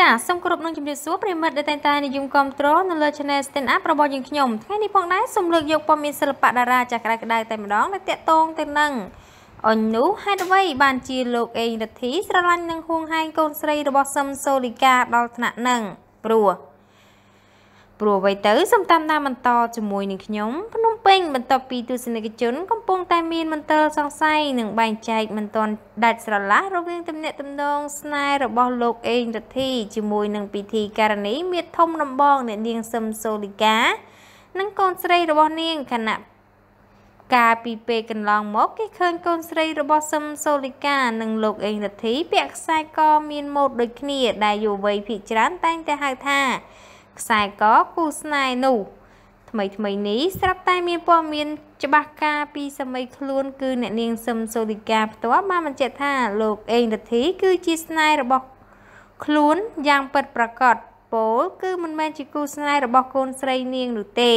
ចាសសូមគោរពនឹងជំរាបសួរប្រិមិត្តដែលតែងតែនិយមគាំទ្រនៅលើ Channel Stand Up របស់យើងខ្ញុំថ្ងៃនេះផងដែរសូមលើកយកព័ត៌មានសិល្បៈតារាចាស់ក្តៅៗតែម្ដងដែលតាក់ទងទៅនឹងអញនោះហេតុអ្វីបានជាលោកអេងរទ្ធីស្រឡាញ់នឹងហួងហែងកូនស្រីរបស់សឹមសូលីកាដល់ថ្នាក់នឹងព្រោះអ្វីទៅសូមតាមដានបន្តជាមួយនឹងខ្ញុំភ្នំពេញបន្ទាប់ពីទស្សនិកជនកំពុងតែមានមន្ទិលសង្ស័យនិងបែងចែកមិនទាន់ដាច់ស្រឡះរវាងទំនាក់ទំនងស្នេហ៍របស់លោកអេងរទ្ធីជាមួយនឹងពិធីការនីមាតុធំដំបងអ្នកនាងសឹមសូលីកានិងកូនស្រីរបស់នាងខណៈកាលពីពេលកន្លងមកគេឃើញកូនស្រីរបស់សឹមសូលីកានិងលោកអេងរទ្ធីពាក់ខ្សែកមានម៉ូដដូចគ្នាដែលយុវវ័យភាគច្រើនតែងតែហៅថាខ្សែកគូស្នេហ៍នោះថ្មីនេះស្រាប់តែមានព័ត៌មានច្បាស់ការពីសម័យខ្លួនគឺអ្នកនាងសឹមសូលីកាផ្ទាល់បានបញ្ជាក់ថាលោកអេងរទ្ធីគឺជាស្នេហ៍របស់ខ្លួនយ៉ាងពិតប្រាកដពោលគឺមិនមែនជាគូស្នេហ៍របស់កូនស្រីនាងនោះទេ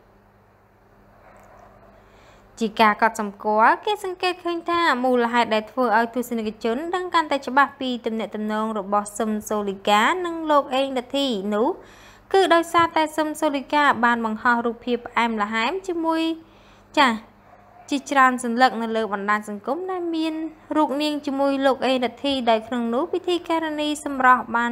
ជាការកត់សម្គាល់គេសង្កេតឃើញថាមូលហេតុដែលធ្វើឲ្យទស្សនិកជនដឹងកាន់តែច្បាស់ពីទំនាក់ទំនងរបស់សឹមសូលីកានិងលោកអេងរទ្ធីនោះគឺដោយសារតែសឹមសូលីកាបានបង្ហោះរូបភាពផ្អែមល្ហែមជាមួយជាច្រើនសន្លឹកនៅលើបណ្ដាញសង្គមដែលមានរូបនាងជាមួយលោកអេងរទ្ធីដោយក្នុងនោះពិធីការនីសម្រស់បាន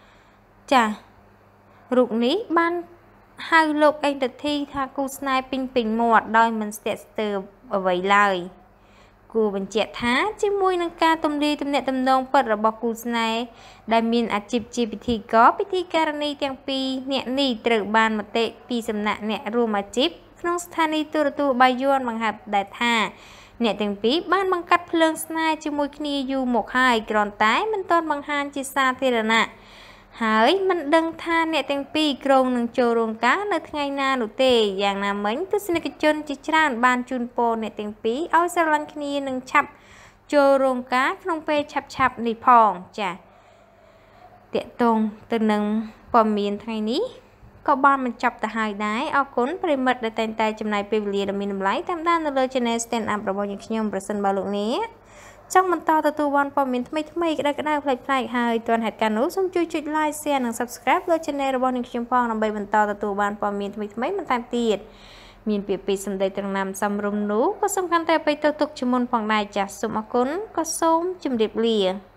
រូបនេះបានហៅលោកអេងរទ្ធីថាគូស្នេហ៍ពេញមាត់ដោយមិនស្ទាក់ស្ទើរអ្វីឡើយគួរបញ្ជាក់ថាជាមួយនឹងការទំលាយទំនាក់ទំនងពិតរបស់គូស្នេហ៍ដែលមានអាជីពជាពិធីការនីទាំងពីរអ្នកនេះត្រូវបានមតិពីសំណាក់អ្នករួមអាជីពក្នុងស្ថានីយទូរទស្សន៍បាយ័នបង្ហាញដែរថាអ្នកទាំងពីរបានបង្កាត់ភ្លើងស្នេហ៍ជាមួយគ្នាយូរមកហើយគ្រាន់តែមិនទាន់បង្ហាញជាសាធារណៈហើយមិនដឹងថាអ្នកទាំងពីរក្រុងនឹងចូលរោងការនៅថ្ងៃណានោះទេយ៉ាងណាមិញទស្សនិកជនជាច្រើនបានជូនពរអ្នកទាំងពីរឲ្យស្រឡាញ់គ្នានឹងឆាប់ចូលរោងការក្នុងពេលឆាប់នេះផងចាតកតងទៅនឹងព័ត៌មានថ្ងៃនេះក៏បានបញ្ចប់ទៅហើយដែរអរគុណប្រិមិត្តដែលតែងតែចំណាយពេលវេលាដ៏មានតម្លៃតាមដាននៅលើ Channel Stand Up របស់យើងខ្ញុំប្រសិនបើលោកអ្នកចង់បន្តទទួលបានព័ត៌មានថ្មីក្តៅៗប្លែកៗហើយទាន់ហេតុការណ៍នោះសូមជួយចុច Like Share និង Subscribe លើ Channel របស់នាងខ្ញុំផងដើម្បីបន្តទទួលបានព័ត៌មានថ្មីបន្ថែមទៀតមានពាក្យពេចន៍សម្ដីត្រង់ណាមសំរុំនោះក៏សំខាន់តែអ្វីទៅទុកជាមុនផងដែរចាសសូមអរគុណក៏សូមជម្រាបលា